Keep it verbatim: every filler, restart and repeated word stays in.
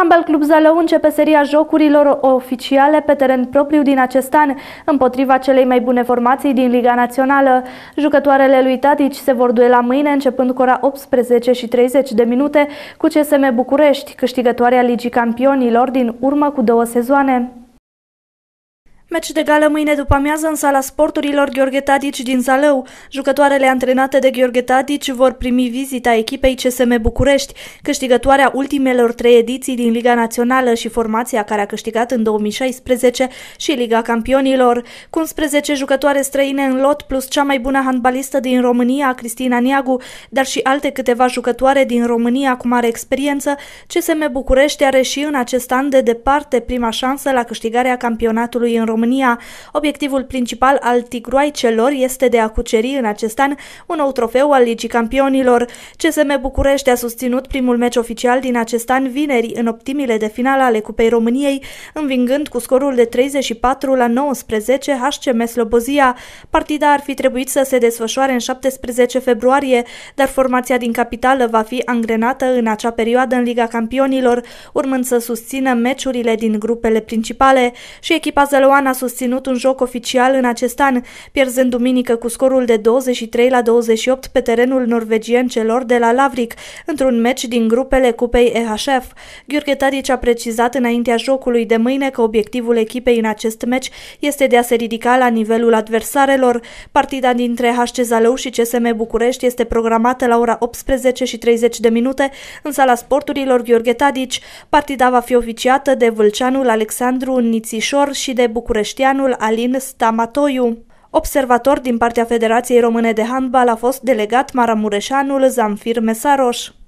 Handbal Club Zalău începe seria jocurilor oficiale pe teren propriu din acest an, împotriva celei mai bune formații din Liga Națională. Jucătoarele lui Tadici se vor duela mâine, începând cu ora optsprezece și treizeci de minute, cu C S M București, câștigătoarea Ligii Campionilor din urmă cu două sezoane. Meci de gală mâine după amiază în sala sporturilor Gheorghe Tadici din Zalău. Jucătoarele antrenate de Gheorghe Tadici vor primi vizita echipei C S M București, câștigătoarea ultimelor trei ediții din Liga Națională și formația care a câștigat în două mii șaisprezece și Liga Campionilor. Cu unsprezece jucătoare străine în lot, plus cea mai bună handbalistă din România, Cristina Niagu, dar și alte câteva jucătoare din România cu mare experiență, C S M București are și în acest an de departe prima șansă la câștigarea campionatului în România. România. Obiectivul principal al tigroaicelor este de a cuceri în acest an un nou trofeu al Ligii Campionilor. C S M București a susținut primul meci oficial din acest an vineri în optimile de finală ale Cupei României, învingând cu scorul de treizeci și patru la nouăsprezece H C M Slobozia. Partida ar fi trebuit să se desfășoare în șaptesprezece februarie, dar formația din capitală va fi angrenată în acea perioadă în Liga Campionilor, urmând să susțină meciurile din grupele principale, și echipa zălăoană a susținut un joc oficial în acest an, pierzând duminică cu scorul de douăzeci și trei la douăzeci și opt pe terenul norvegian celor de la Lavrik, într-un meci din grupele Cupei E H F. Gheorghe Tadici a precizat înaintea jocului de mâine că obiectivul echipei în acest meci este de a se ridica la nivelul adversarelor. Partida dintre H C Zalău și C S M București este programată la ora optsprezece și treizeci de minute în sala sporturilor Gheorghe Tadici. Partida va fi oficiată de vâlceanul Alexandru Nițișor și de bucureștianul Alin Stamatoiu. Observator din partea Federației Române de Handbal a fost delegat maramureșanul Zamfir Mesaroș.